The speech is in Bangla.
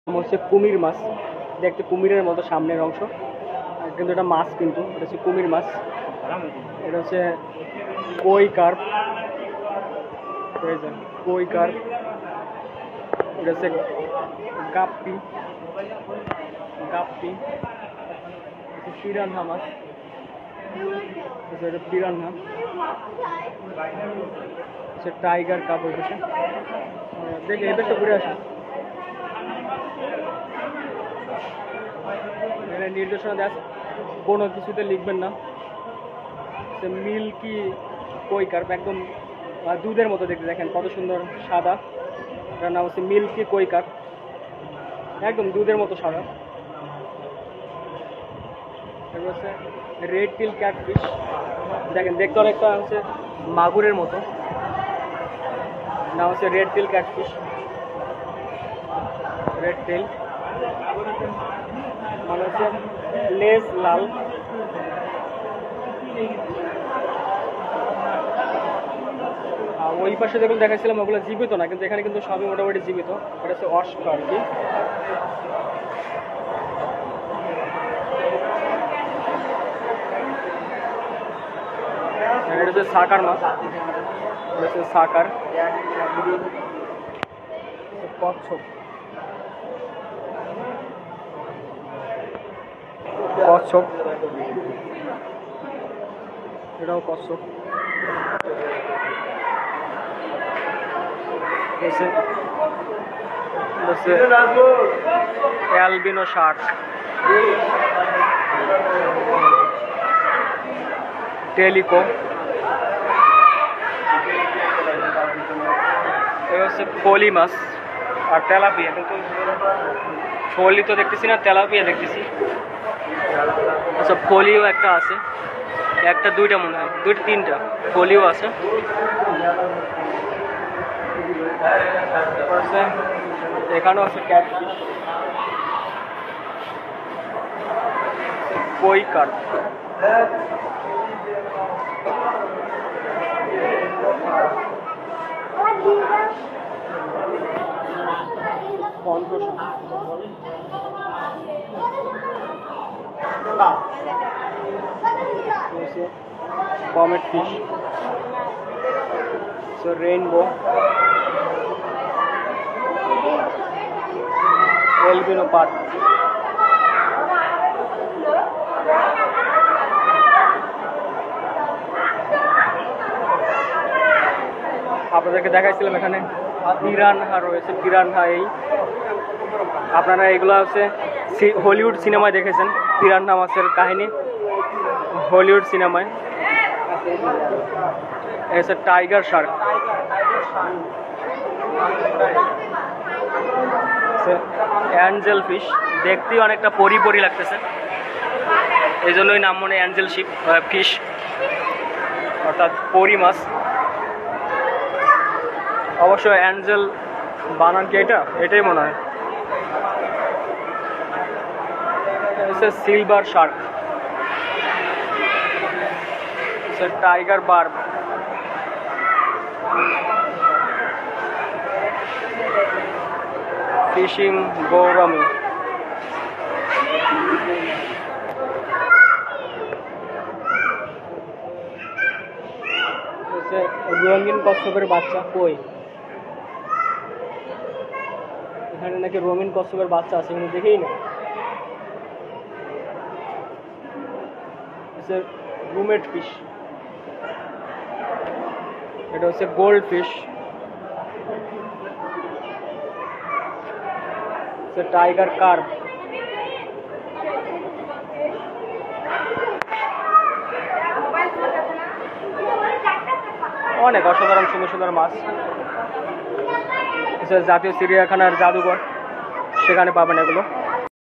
হচ্ছে কুমির মাছ, দেখতে কুমিরের মতো সামনের অংশ, কিন্তু এটা মাছ, কিন্তু এটা হচ্ছে কুমির মাছ। এটা হচ্ছে কই কার্প, কই কার্প। এটা হচ্ছে গাপ্পি, গাপ্পি। পিরানহা মাছ, এটা পিরানহা। টাইগার কাপ ওই পাশে, দেখে এই পাশে ঘুরে আসে। নির্দেশনা দেখ, কোনো কিছুতে লিখবেন না। মিল্কি কই কার্প, একদম দুধের মতো দেখতে, দেখেন কত সুন্দর সাদা। এটার নাম হচ্ছে মিল্কি কই কার্প, একদম দুধের মতো সাদা। এবার হচ্ছে রেড টিল ক্যাটফিশ, দেখেন দেখতে অনেকটা হচ্ছে মাগুরের মতো। নাম হচ্ছে red tail catfish, red tail, মানে হচ্ছে লেজ লাল। ওই পাশে যেগুলো দেখাচ্ছিলাম ওগুলো জীবিত না, কিন্তু এখানে কিন্তু সবই মোটামুটি জীবিত। এটা হচ্ছে অস্কার আর কি। এটা হচ্ছে সাকার মাছ, এটা হচ্ছে সাকার। কচ্ছপ, কচ্ছপ, এটাও কচ্ছপ। অ্যালবিনো শার্ক, টেলিকো। এটা হচ্ছে ফলি মাছ আর তেলাপিয়া, কিন্তু ফলি তো দেখতেছি না, তেলাপিয়া দেখতেছি। আচ্ছা, ফলিও একটা আছে, একটা দুইটা মনে হয়, দুইটা তিনটা ফলিও আছে। এখানেও আছে catfish, koi carp. Comet fish, rainbow, albino পাট। আপনাদেরকে দেখাইছিলাম এখানে পিরানহা রয়েছে, পিরানহা। এই আপনারা এগুলো হচ্ছে হলিউড সিনেমায় দেখেছেন, পিরানহা মাছের কাহিনী হলিউড সিনেমায়। এটা টাইগার শার্ক, অ্যাঞ্জেল ফিশ, দেখতেই অনেকটা পরি পরি লাগতেছে, এই জন্যই নাম মনে অ্যাঞ্জেল ফিশ, অর্থাৎ পরি মাছ। অবশ্য অ্যাঞ্জেল বানান কি এটাই মনে হয়। Silver shark, tiger barb, fishing gourami. রঙিন কচ্ছপের বাচ্চা কই, এখানে নাকি রঙিন কচ্ছপের বাচ্চা আছে, কিন্তু দেখেই না। রুমেট ফিশ, এটা হচ্ছে গোল্ড ফিশ, টাইগার কার্প। অনেক অসাধারণ সুন্দর সুন্দর মাছ। জাতীয় চিড়িয়াখানার জাদুঘর, সেখানে পাবেন এগুলো।